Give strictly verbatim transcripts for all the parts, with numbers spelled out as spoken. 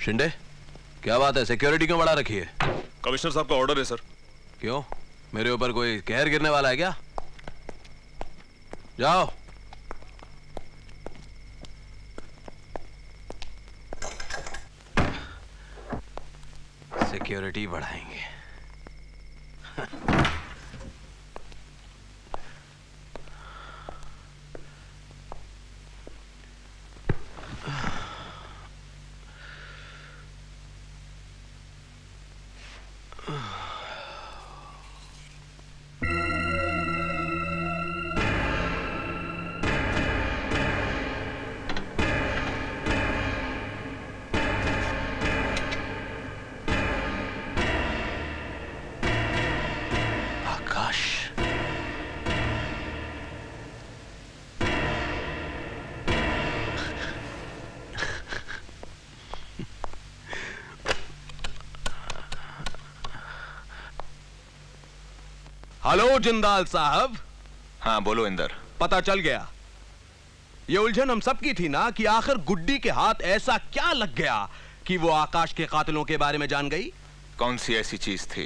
शिंदे, क्या बात है? सिक्योरिटी क्यों बढ़ा रखी है? कमिश्नर साहब का ऑर्डर है सर। क्यों? मेरे ऊपर कोई कहर गिरने वाला है क्या? जाओ। सिक्योरिटी बढ़ाएंगे। हेलो जिंदाल साहब। हाँ बोलो इंदर। पता चल गया। ये उलझन हम सबकी थी ना कि आखिर गुड्डी के हाथ ऐसा क्या लग गया कि वो आकाश के कातिलों के बारे में जान गई। कौन सी ऐसी चीज थी?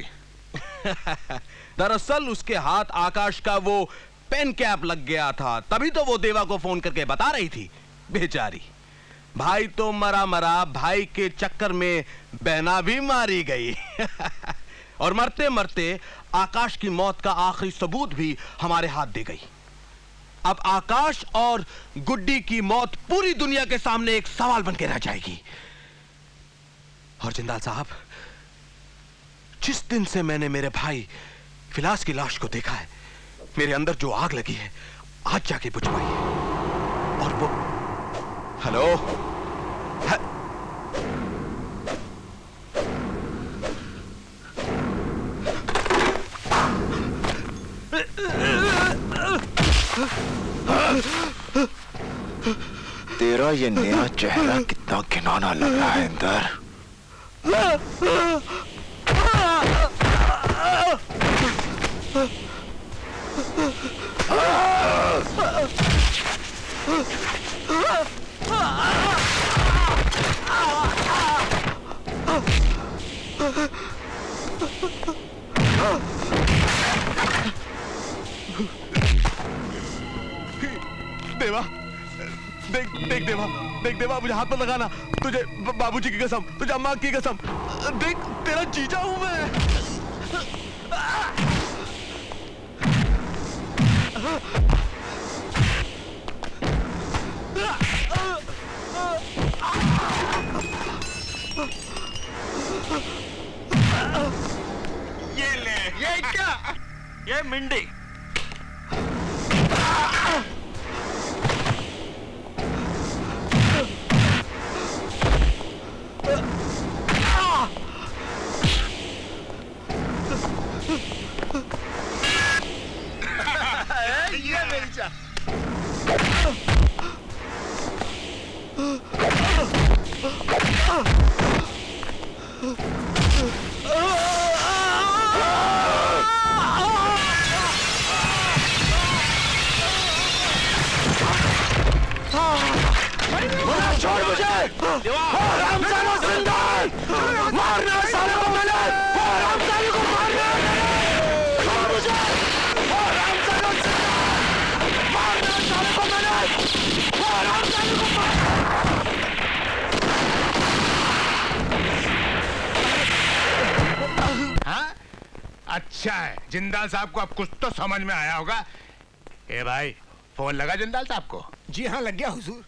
दरअसल उसके हाथ आकाश का वो पेन कैप लग गया था, तभी तो वो देवा को फोन करके बता रही थी। बेचारी भाई तो मरा मरा, भाई के चक्कर में बहना भी मारी गई। और मरते मरते आकाश की मौत का आखिरी सबूत भी हमारे हाथ दे गई। अब आकाश और गुड्डी की मौत पूरी दुनिया के सामने एक सवाल बन के रह जाएगी। और जिंदाल साहब, जिस दिन से मैंने मेरे भाई फिलास की लाश को देखा है, मेरे अंदर जो आग लगी है आज जाके बुझ पाई है। और वो हेलो है... तेरा ये नया चेहरा कितना घिनौना लग रहा है इंदर। देवा, देख देख देवा, देख देवा, मुझे हाथ मत लगाना। तुझे बाबूजी की कसम, तुझे अम्मा की कसम, देख तेरा जीजा हूं मैं। ये ले, ये क्या? ये मिंडी। ये मेरी चा। छोड़ मुझे! हरामजादा जिंदा है! मारना साले को मैंने! हरामजादे को मारना है! छोड़ मुझे! हरामजादा जिंदा है! मारना साले को मैंने! हरामजादे को मारना! हाँ? अच्छा है, जिंदाल साहब को अब कुछ तो समझ में आया होगा। ए भाई, फोन लगा जिंदाल साहब को? जी हाँ, लग गया हुजूर।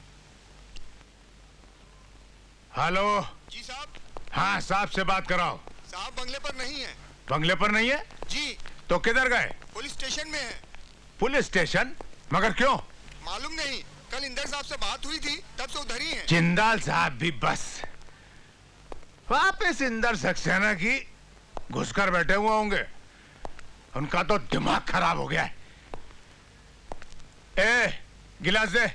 हेलो जी साहब। हाँ, साहब से बात कराओ। साहब बंगले पर नहीं है। बंगले पर नहीं है? जी। तो किधर गए? पुलिस स्टेशन में है। Police station? मगर क्यों? मालूम नहीं, कल इंदर साहब से बात हुई थी, तब से उधर ही हैं। जिंदाल साहब भी बस वापस इंदर सक्सेना की घुसकर बैठे हुए होंगे। उनका तो दिमाग खराब हो गया है। ए, गिलास दे।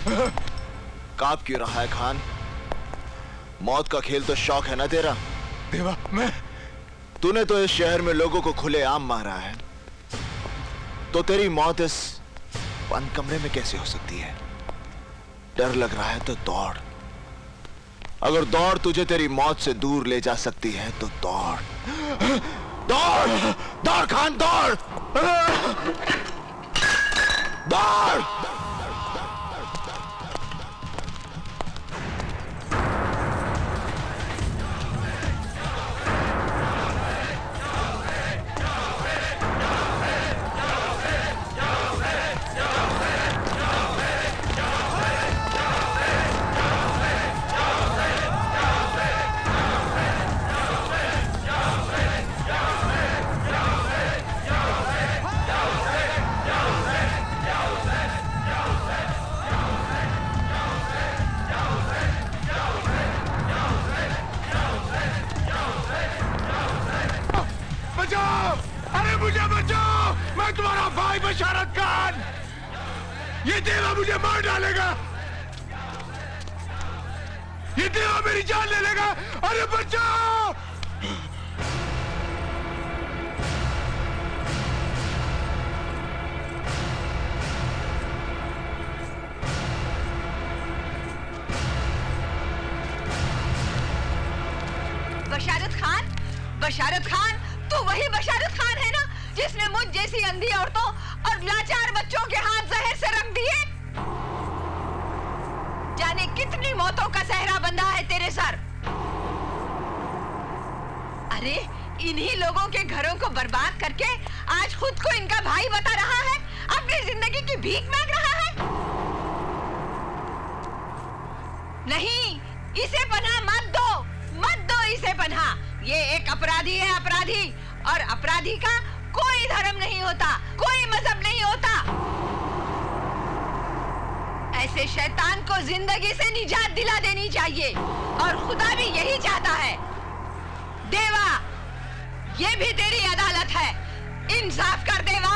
कांप क्यों रहा है खान? मौत का खेल तो शौक है ना तेरा? देवा, मैं तूने तो इस शहर में लोगों को खुलेआम मारा है, तो तेरी मौत इस बंद कमरे में कैसे हो सकती है? डर लग रहा है तो दौड़। अगर दौड़ तुझे तेरी मौत से दूर ले जा सकती है तो दौड़, दौड़, दौड़ खान, दौड़, दौड़। बशारत खान, ये देवा मुझे मार डालेगा, ये देवा मेरी जान ले लेगा। अरे बचाओ! बशारत खान, बशारत खान, तू वही बशारत खान है ना जिसने मुझ जैसी अंधी औरतों और लाचार बच्चों के हाथ जहर से रख दिए? जाने कितनी मौतों का सहरा बंधा है तेरे सर। अरे इन्हीं लोगों के घरों को बर्बाद करके आज खुद को इनका भाई बता रहा है, अपनी जिंदगी की भीख मांग रहा है। नहीं, इसे पनाह मत दो, मत दो इसे पनाह। ये एक अपराधी है, अपराधी, और अपराधी का कोई धर्म नहीं होता, कोई मजहब नहीं होता। ऐसे शैतान को जिंदगी से निजात दिला देनी चाहिए, और खुदा भी यही चाहता है। देवा, ये भी तेरी अदालत है, इंसाफ कर देवा।